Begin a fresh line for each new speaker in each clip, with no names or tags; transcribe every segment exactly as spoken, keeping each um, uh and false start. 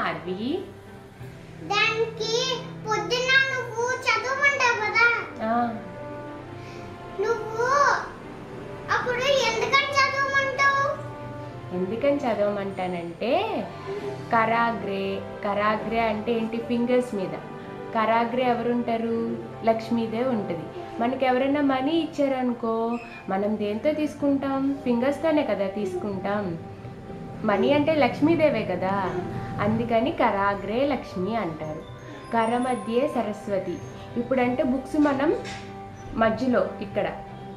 RV?
దానికి పొద్దున్న నువ్వు చదవమంటావు కదా, నువ్వు అప్పుడు ఎందుకని చదవమంటావు?
ఎందుకని చదవమంటానంటే కరాగ్రే, కరాగ్రే అంటే ఏంటి? ఫింగర్స్ మీద. కరాగ్రే ఎవరుంటారు? లక్ష్మీదేవి ఉంటుంది. మనకి ఎవరైనా మనీ ఇచ్చారనుకో, మనం దేంతో తీసుకుంటాం? ఫింగర్స్తోనే కదా తీసుకుంటాం. మనీ అంటే లక్ష్మీదేవే కదా, అందుకని కరాగ్రే లక్ష్మి అంటారు. కర మధ్యే సరస్వతి. ఇప్పుడంటే బుక్స్ మనం మధ్యలో ఇక్కడ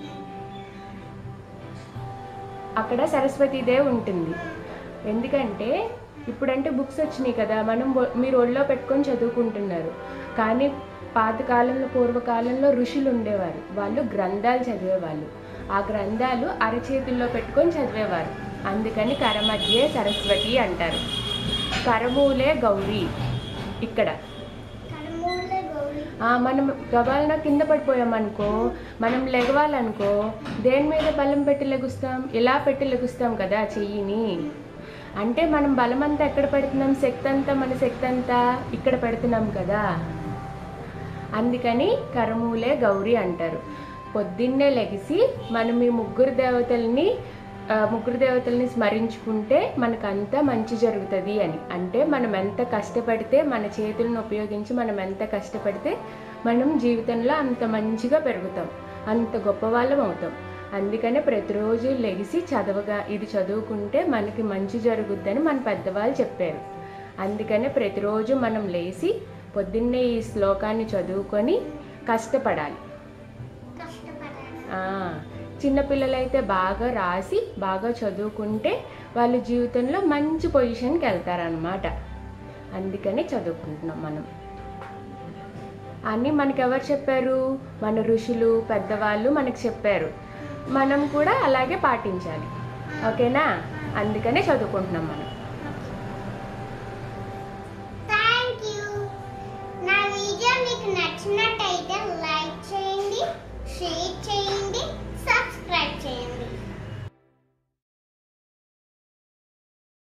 అక్కడ సరస్వతీదేవి ఉంటుంది. ఎందుకంటే ఇప్పుడంటే బుక్స్ వచ్చినాయి కదా, మనం మీరు ఒళ్ళో పెట్టుకొని చదువుకుంటున్నారు. కానీ పాతకాలంలో పూర్వకాలంలో ఋషులు ఉండేవారు, వాళ్ళు గ్రంథాలు చదివేవాళ్ళు. ఆ గ్రంథాలు అరచేతుల్లో పెట్టుకొని చదివేవారు, అందుకని కరమధ్యే సరస్వతి అంటారు. కరమూలే గౌరీ. ఇక్కడ మనం గబాలన కింద పడిపోయామనుకో, మనం లెగవాలనుకో దేని మీద బలం పెట్టి లెగుస్తాం? ఇలా పెట్టి లెగుస్తాం కదా చెయ్యిని. అంటే మనం బలం అంతా ఎక్కడ పెడుతున్నాం? శక్తి అంతా, మన శక్తి అంతా ఇక్కడ పెడుతున్నాం కదా, అందుకని కరమూలే గౌరీ అంటారు. పొద్దున్నే లెగిసి మనం ఈ ముగ్గురు దేవతల్ని ముగ్గురు దేవతల్ని స్మరించుకుంటే మనకంతా మంచి జరుగుతుంది అని. అంటే మనం ఎంత కష్టపడితే, మన చేతులను ఉపయోగించి మనం ఎంత కష్టపడితే మనం జీవితంలో అంత మంచిగా పెరుగుతాం, అంత గొప్పవాళ్ళం అవుతాం. అందుకనే ప్రతిరోజు లెగిసి చదవగా ఇది చదువుకుంటే మనకి మంచి జరుగుద్దని మన పెద్దవాళ్ళు చెప్పారు. అందుకనే ప్రతిరోజు మనం లేచి పొద్దున్నే ఈ శ్లోకాన్ని చదువుకొని కష్టపడాలి. చిన్నపిల్లలైతే బాగా రాసి బాగా చదువుకుంటే వాళ్ళ జీవితంలో మంచి పొజిషన్కి వెళ్తారనమాట. అందుకని చదువుకుంటున్నాం మనం. అన్నీ మనకి ఎవరు చెప్పారు? మన ఋషులు, పెద్దవాళ్ళు మనకి చెప్పారు. మనం కూడా అలాగే పాటించాలి, ఓకేనా? అందుకనే చదువుకుంటున్నాం మనం.
Thank you. నా వీడియో మీకు నచ్చినట్టయితే లైక్ చేయండి, షేర్ చేయండి.